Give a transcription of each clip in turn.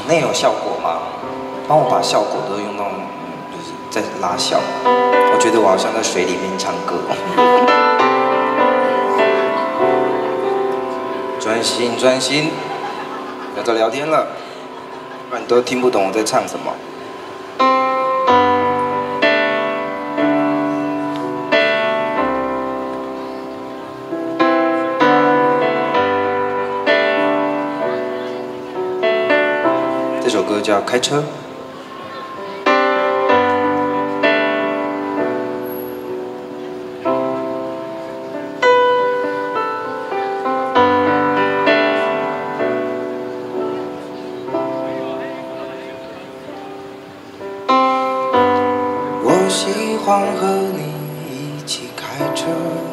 那有效果吗？帮我把效果都用到，就是在拉小。我觉得我好像在水里面唱歌。专心专心，不要再聊天了，不然你都听不懂我在唱什么。这首歌叫《开车》。我喜欢和你一起开车，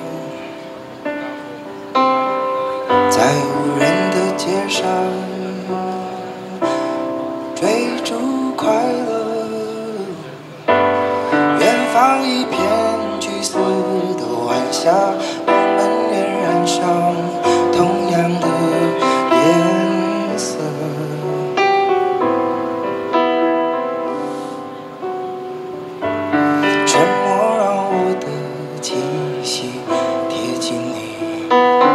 在无人的街上追逐快乐，远方一片橘色的晚霞，我们也染上同样的颜色。沉默让我的气息贴近你，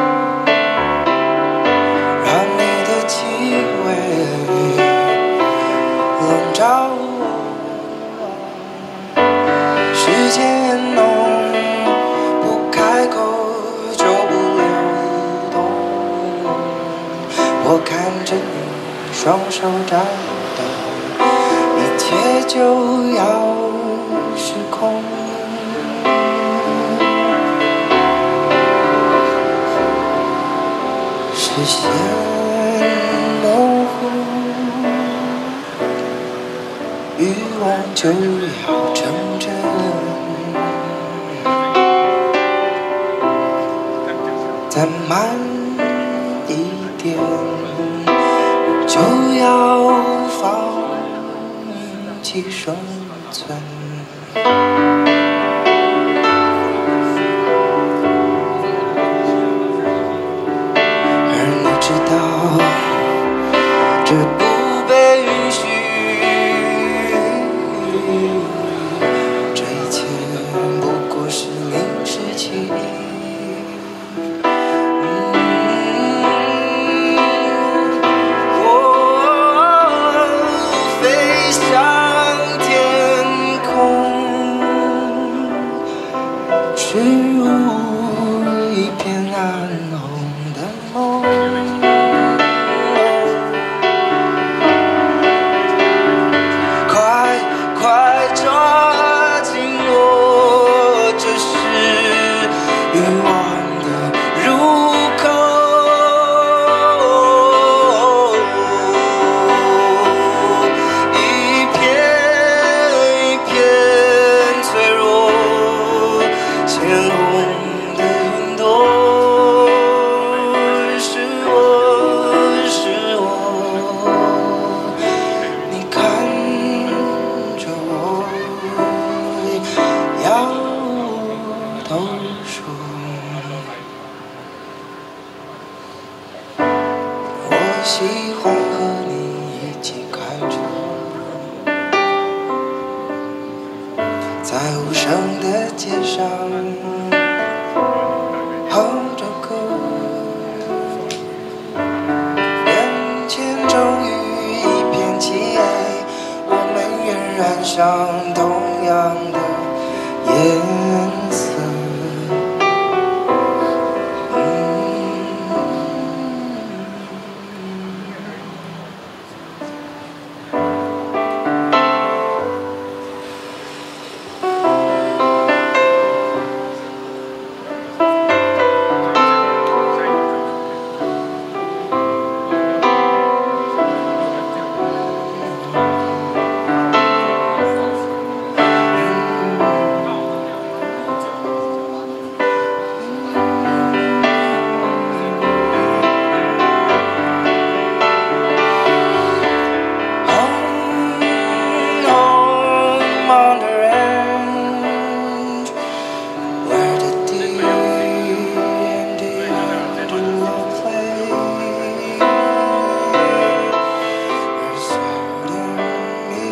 让你的气味笼罩我，时间浓，不开口就不流动。我看着你双手颤抖，一切就要失控。视线模糊，欲望就要成真，再慢一点就要放弃生存。而你知道这不被允许，这一切不过是临时起意。飞向天空，坠入一片暗红的梦。快快抓紧我，这是欲望的入口。一片一片脆弱，鲜红的云朵，是我，你看着我，摇头说，我喜欢和你一起开车，在无声的街上哼着歌，眼前终于一片漆黑，我们也染上同样的颜色。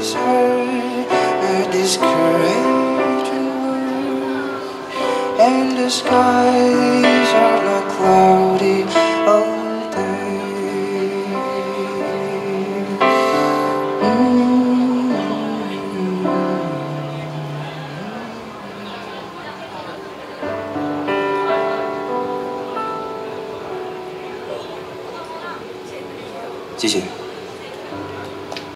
has heard this courage and the skies are not cloudy all day.谢谢。